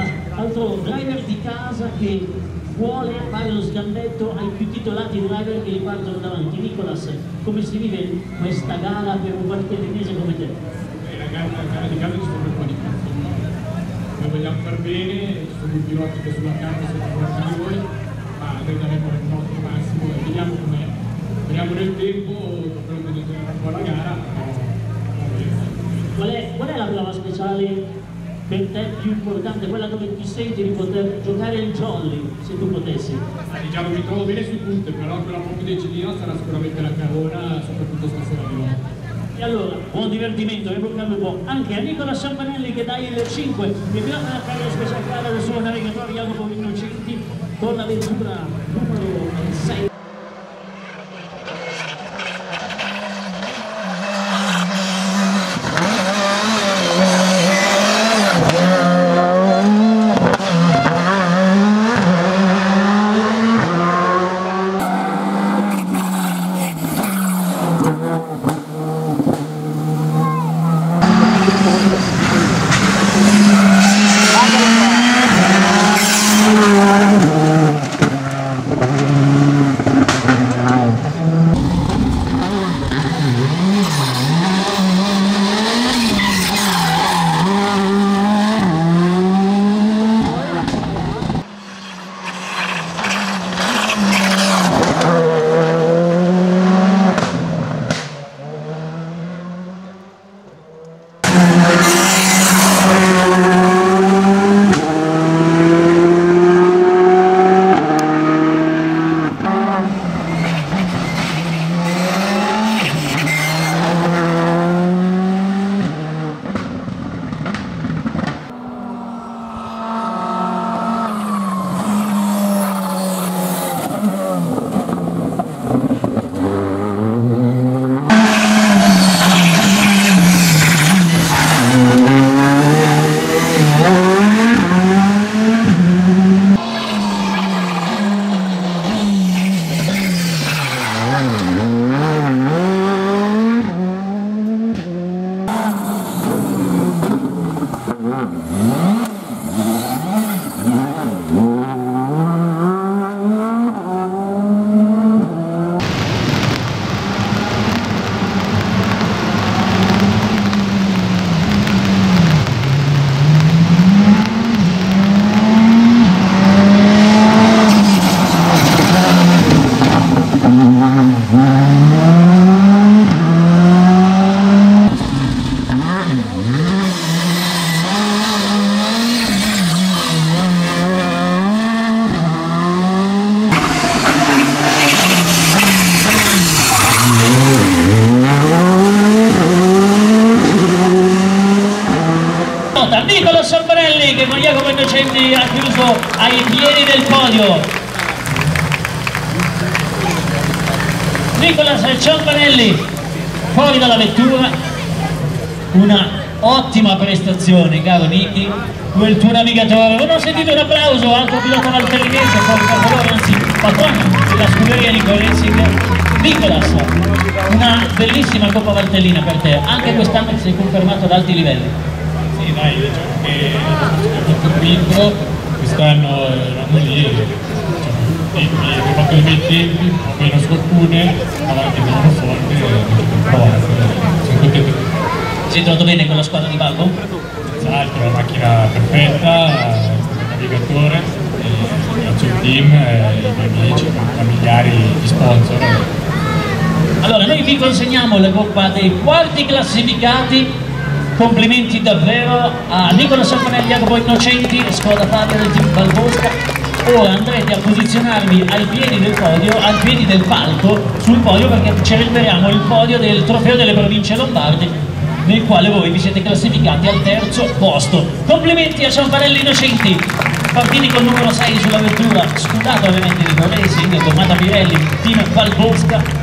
altro driver di casa che vuole fare lo sgambetto ai più titolati driver che li partono davanti. Nicolas, come si vive questa gara per un valtellinese come te? La gara di casa ci sono un po' di cazzo. Noi vogliamo far bene, ci sono i piloti che sulla carta sono forti di voi, ma noi daremo il nostro massimo e vediamo com'è. Speriamo nel tempo, quello che deciderà un po' la gara. Qual è la prova speciale per te più importante, quella dove ti senti di poter giocare il jolly, se tu potessi? Diciamo mi trovo bene sui punti, però quella proprio decidina sarà sicuramente la carona, soprattutto stasera di nuovo. E allora, buon divertimento, evocando un po' anche a Nicola Sampanelli che dà il 5, il pilota da Carlo Special Car del suo navigatore Jacopo Innocenti con la vettura numero 6. Nicola Sampanelli che con Jacopo Innocenti ha chiuso ai piedi del podio. Nicola Sampanelli fuori dalla vettura, una ottima prestazione caro Niki, quel tuo navigatore. Non ho sentito un applauso al tuo pilota valtellinese, per favore, anzi patrono della scuderia Nico Racing. Nicolas, una bellissima Coppa Valtellina per te, anche quest'anno ti sei confermato ad alti livelli. Sì, dai, diciamo che tutto quinto, quest'anno eravamo lì, abbiamo fatto i miei tempi, un po' meno sfortune, avanti molto forte, sono contento. Ti sei trovato bene con la squadra di Valvo? Senz'altro, la macchina perfetta, il navigatore, grazie al team, i miei amici, i familiari, gli sponsor. Allora, noi vi consegniamo la coppa dei quarti classificati. Complimenti davvero a Nicola Sampanelli, Jacopo Innocenti, squadra padre del team Valbosca. Ora andrete a posizionarvi ai piedi del podio, ai piedi del palco, sul podio, perché celebriamo il podio del trofeo delle province lombardi, nel quale voi vi siete classificati al terzo posto. Complimenti a Sampanelli Innocenti, partiti col numero 6 sulla vettura, scudato ovviamente di Racing, gommata Pirelli, team Valbosca.